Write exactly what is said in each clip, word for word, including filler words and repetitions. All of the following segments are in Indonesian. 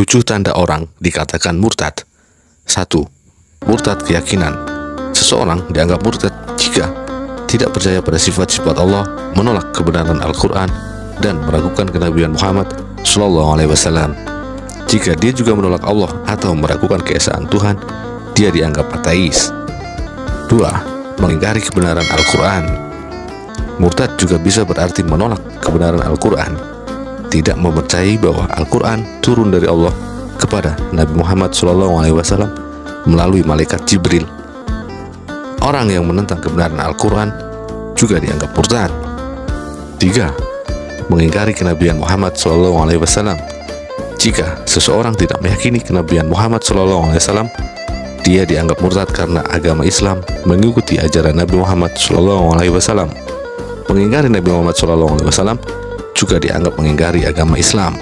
Tujuh tanda orang dikatakan murtad. Satu. Murtad keyakinan. Seseorang dianggap murtad jika tidak percaya pada sifat-sifat Allah, menolak kebenaran Al-Quran, dan meragukan kenabian Muhammad Shallallahu Alaihi Wasallam. Jika dia juga menolak Allah atau meragukan keesaan Tuhan, dia dianggap ateis. Dua. Mengingkari kebenaran Al-Quran. Murtad juga bisa berarti menolak kebenaran Al-Quran, tidak mempercayai bahwa Al-Quran turun dari Allah kepada Nabi Muhammad shallallahu alaihi wasallam melalui malaikat Jibril. Orang yang menentang kebenaran Al-Quran juga dianggap murtad. Tiga. Mengingkari kenabian Muhammad shallallahu alaihi wasallam. Jika seseorang tidak meyakini kenabian Muhammad shallallahu alaihi wasallam, dia dianggap murtad karena agama Islam mengikuti ajaran Nabi Muhammad shallallahu alaihi wasallam. Mengingkari Nabi Muhammad shallallahu alaihi wasallam juga dianggap mengingkari agama Islam.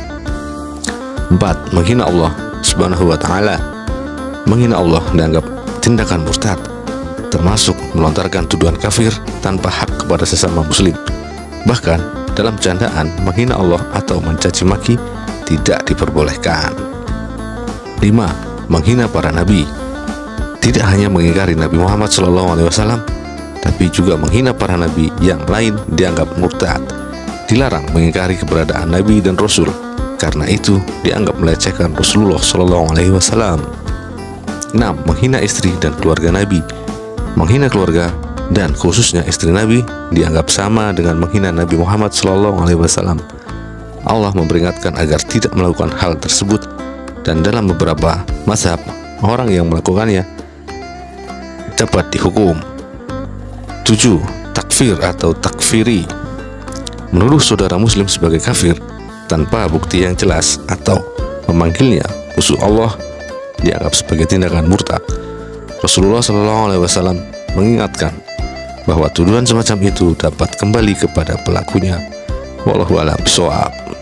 Empat. Menghina Allah subhanahu wa ta'ala. Menghina Allah dianggap tindakan murtad, termasuk melontarkan tuduhan kafir tanpa hak kepada sesama muslim. Bahkan dalam candaan, menghina Allah atau mencaci maki tidak diperbolehkan. Lima. Menghina para nabi. Tidak hanya mengingkari Nabi Muhammad shallallahu alaihi wasallam, tapi juga menghina para nabi yang lain dianggap murtad. Dilarang mengingkari keberadaan nabi dan rasul, karena itu dianggap melecehkan Rasulullah shallallahu alaihi wasallam. Enam. Menghina istri dan keluarga nabi. Menghina keluarga dan khususnya istri nabi dianggap sama dengan menghina Nabi Muhammad shallallahu alaihi wasallam. Allah memperingatkan agar tidak melakukan hal tersebut, dan dalam beberapa mazhab, orang yang melakukannya dapat dihukum. Tujuh. Takfir atau takfiri. Menuduh saudara muslim sebagai kafir tanpa bukti yang jelas atau memanggilnya musuh Allah dianggap sebagai tindakan murtad. Rasulullah shallallahu alaihi wasallam mengingatkan bahwa tuduhan semacam itu dapat kembali kepada pelakunya. Wallahu a'lam bishawab.